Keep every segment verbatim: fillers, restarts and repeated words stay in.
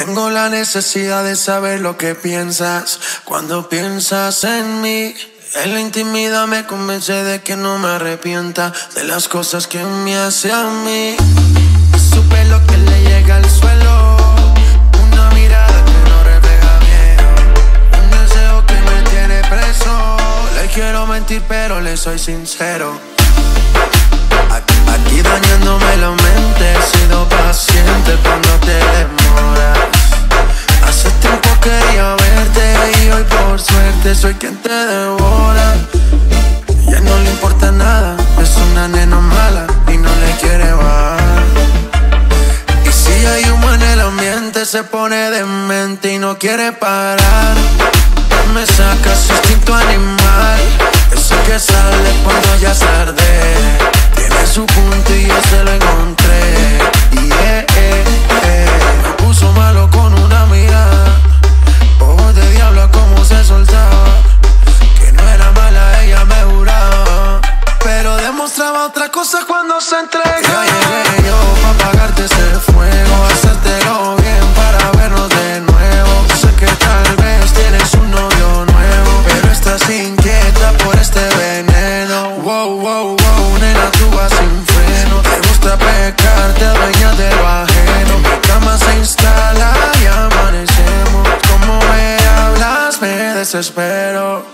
Tengo la necesidad de saber lo que piensas cuando piensas en mí. En la intimidad me convence de que no me arrepienta de las cosas que me hace a mí. Su pelo que le llega al suelo, una mirada que no refleja miedo, un deseo que me tiene preso. Le quiero mentir pero le soy sincero. Aquí, aquí dañándome la mente, he sido paciente cuando te demoras. Hace tiempo quería verte y hoy por suerte soy quien te devora. Ya no le importa nada, es una nena mala y no le quiere bajar. Y si hay humo en el ambiente se pone demente y no quiere parar. Me saca su instinto animal, ese que sale cuando ya es tarde. Tiene su punto y yo se lo encontré. Yeah, yeah, yeah. Me puso malo con una mirada, ojos de diablo como se soltaba. Que no era mala, ella me juraba, pero demostraba otra cosa cuando se entrega. Ya llegué yo pa' apagarte ese fuego, hacértelo bien para vernos de nuevo. Sé que tal vez tienes un novio nuevo, pero estás inquieta por este veneno. Wow, wow, wow, nena, tú vas sin freno. Te gusta pecar, te adueñas de lo ajeno. Mi cama se instala y amanecemos. Como me hablas, me desespero.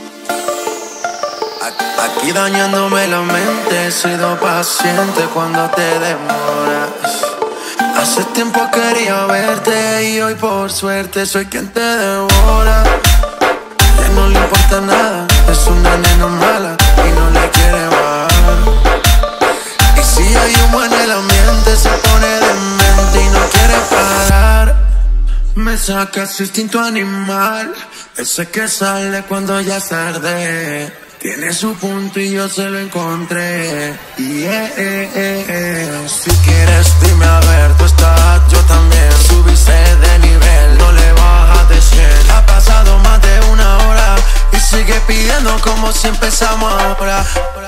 Aquí dañándome la mente, he sido paciente cuando te demoras. Hace tiempo quería verte y hoy por suerte soy quien te devora. Ya no le importa nada, es una nena mala y no le quiere bajar. Y si hay humo en el ambiente se pone demente y no quiere parar. Me saca su instinto animal, ese que sale cuando ya es tarde. Tiene su punto y yo se lo encontré. Yeah, yeah, yeah. Si quieres dime a ver, tú estás, yo también. Subiste de nivel, no le bajas de cien. Ha pasado más de una hora y sigue pidiendo como si empezamos ahora.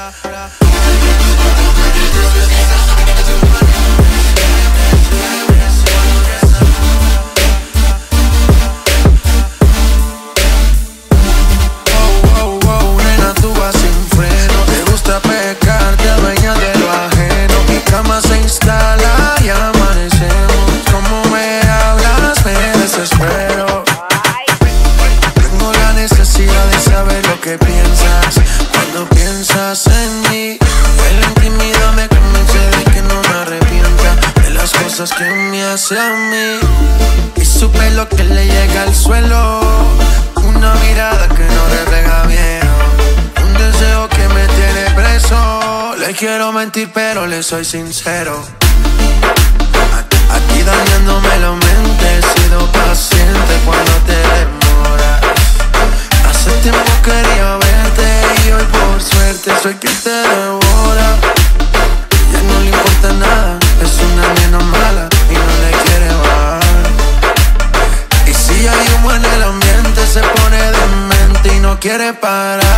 Pecar, te adueñas de lo ajeno. Mi cama se instala y amanecemos. Como me hablas me desespero. Tengo la necesidad de saber lo que piensas cuando piensas en mí. En la intimidad me convence de que no me arrepienta de las cosas que me hace a mí. Y su pelo que le llega al suelo, una mirada que no refleja miedo, un deseo que me tiene preso. Le quiero mentir pero le soy sincero. Aquí, aquí dañándome la mente, he sido paciente cuando te demoras. Hace tiempo quería verte y hoy por suerte soy quien te devora. Ya no le importa nada, es una nena mala y no le quiere bajar. Y si hay humo en el ambiente se pone demente y no quiere parar.